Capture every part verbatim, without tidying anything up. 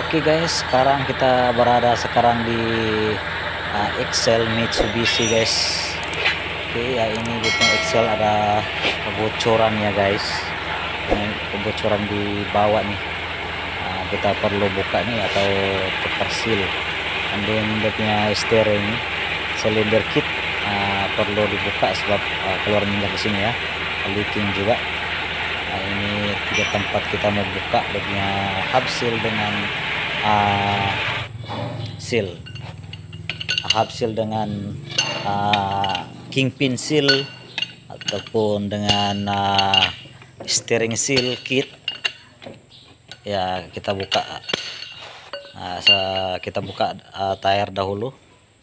Oke guys, sekarang kita berada sekarang di uh, Excel Mitsubishi guys. Oke ya, ini di Excel ada kebocoran ya guys. Ini kebocoran di bawah nih. Uh, kita perlu buka nih atau tukar seal. And then dia punya steering silinder kit uh, perlu dibuka sebab uh, keluar minyak di sini ya, leaking juga. Nah, ini tiga tempat kita mau buka, dia punya hub seal dengan uh, seal hub seal dengan uh, kingpin seal ataupun dengan uh, steering seal kit ya. Kita buka uh, kita buka uh, tire dahulu.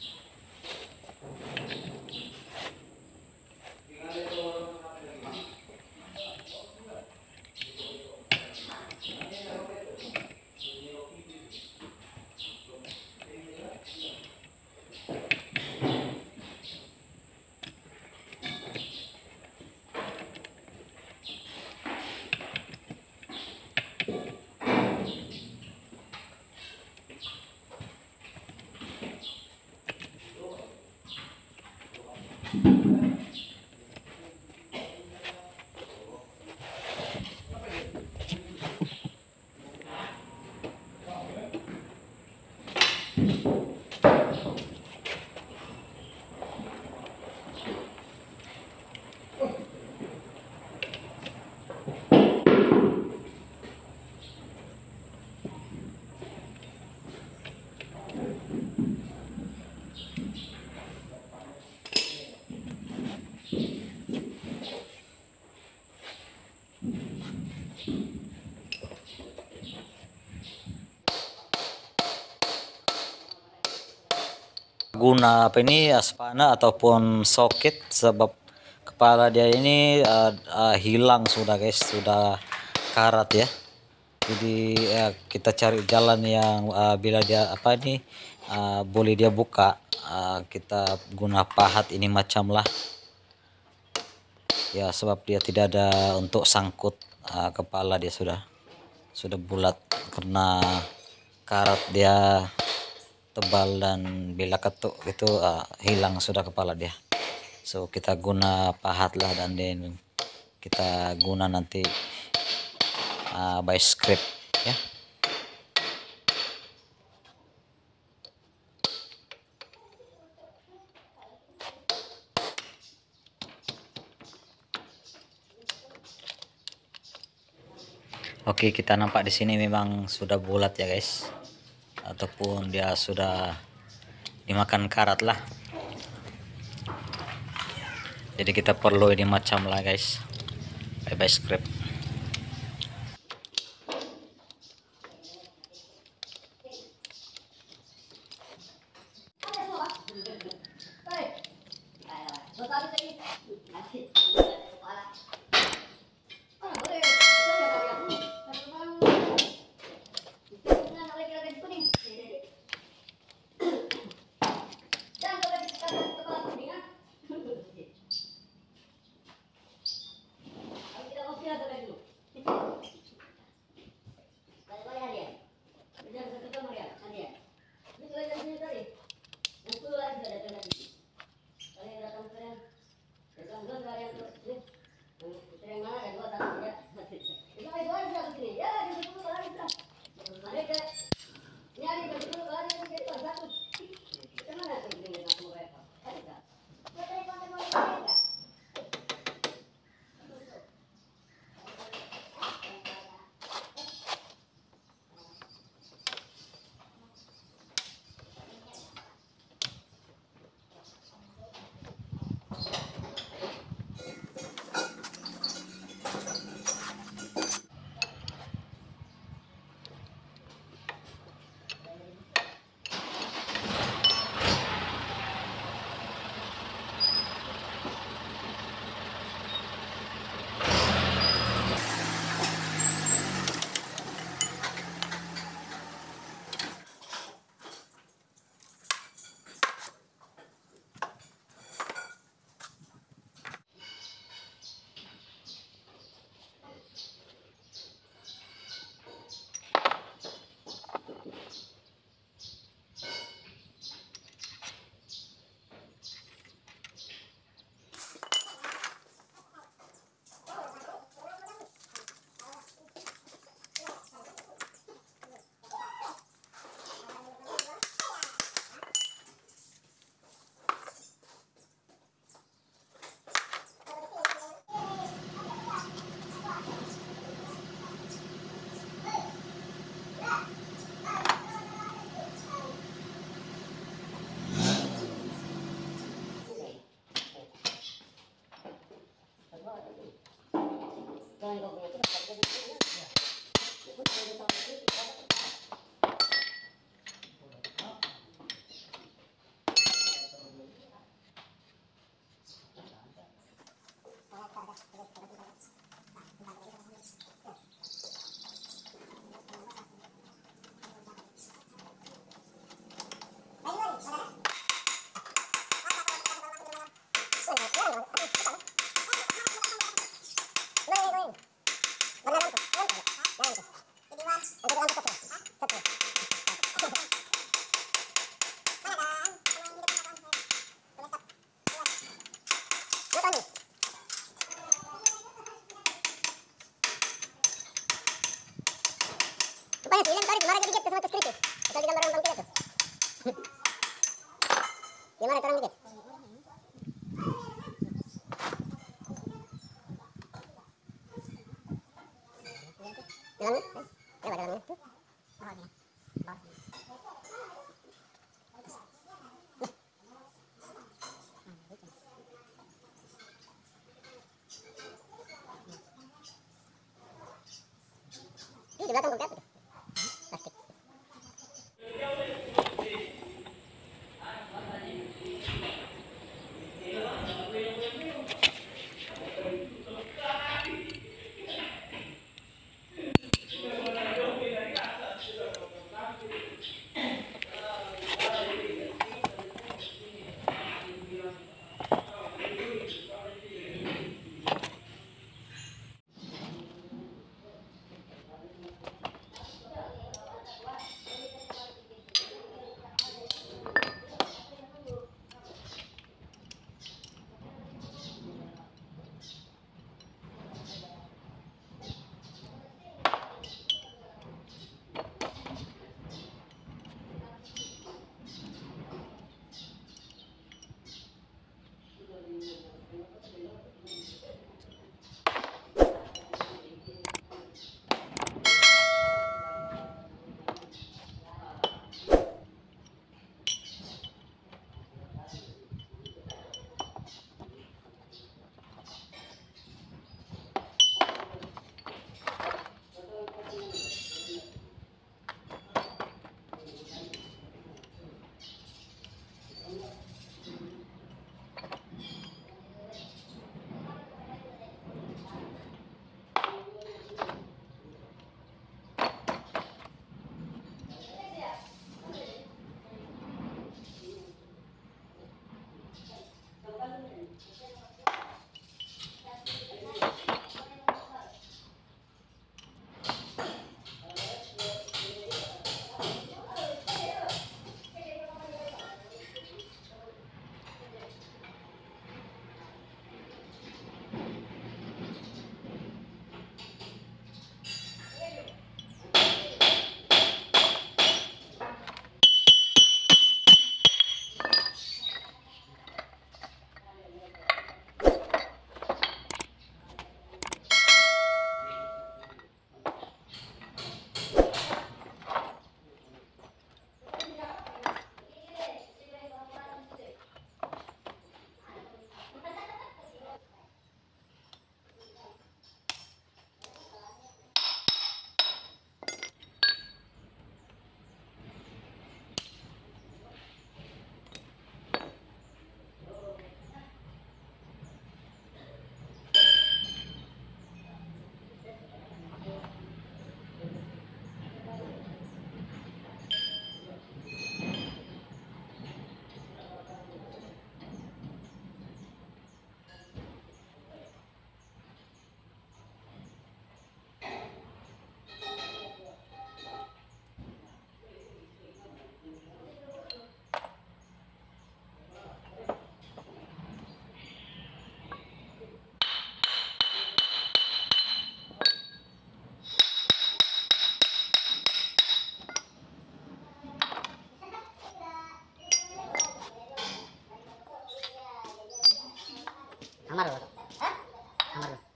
Guna apa ini, spana ataupun soket, sebab kepala dia ini uh, uh, hilang sudah guys, sudah karat ya. Jadi uh, kita cari jalan yang uh, bila dia apa ini uh, boleh dia buka, uh, kita guna pahat ini macam lah ya, sebab dia tidak ada untuk sangkut uh, kepala dia sudah sudah bulat karena karat dia tebal, dan bila ketuk itu uh, hilang sudah kepala dia. So kita guna pahat lah, dan then kita guna nanti uh, by script ya. Oke, kita nampak di sini memang sudah bulat ya guys, ataupun dia sudah dimakan karat lah. Jadi kita perlu ini macam lah guys, by, by script. Rupanya si Ilham tadi kemarin dikit sama ke skripsi. Asal di gambar orang kita tuh. Gimana sekarang dikit? Jalan, coba jalan tuh. Ini di belakang komputer tuh. Plastik. Amar loh. Hah? Amar loh.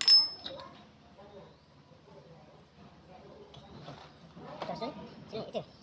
Terus, sini, sini, itu.